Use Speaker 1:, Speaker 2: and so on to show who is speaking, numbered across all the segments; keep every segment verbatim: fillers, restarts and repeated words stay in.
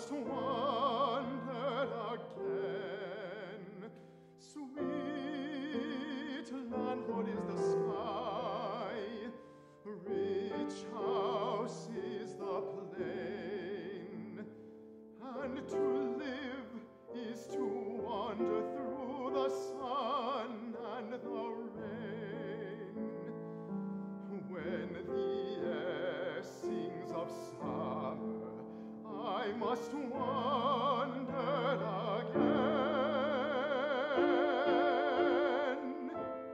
Speaker 1: must wander again. Sweet landlord is the sky, rich house is the plain, and to live is to wander through the sun and the rain. When the air sings of summer, I must wander again.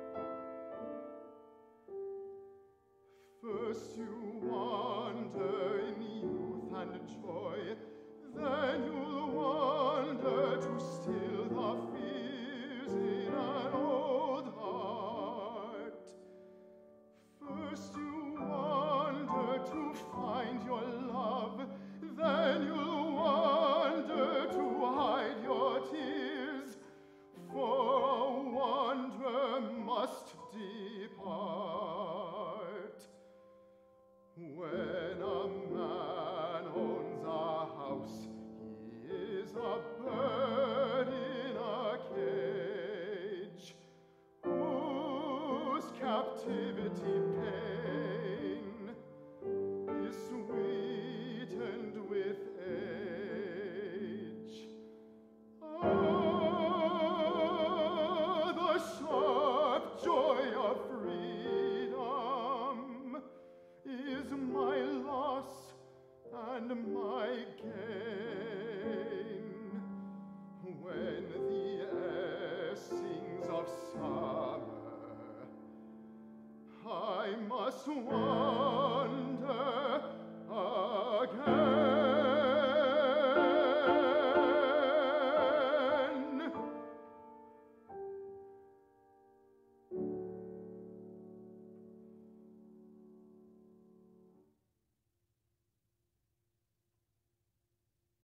Speaker 1: First you wander in youth and joy, then you'll wander to still the fears in an old heart. First you wander to find your love, then you'll wander to hide your tears, for a wanderer must depart. When a man owns a house, he is a bird in a cage, whose captivity pain is sweetened with age. Ah, the sharp joy of freedom is my loss and my gain. When the air sings of summer, I must walk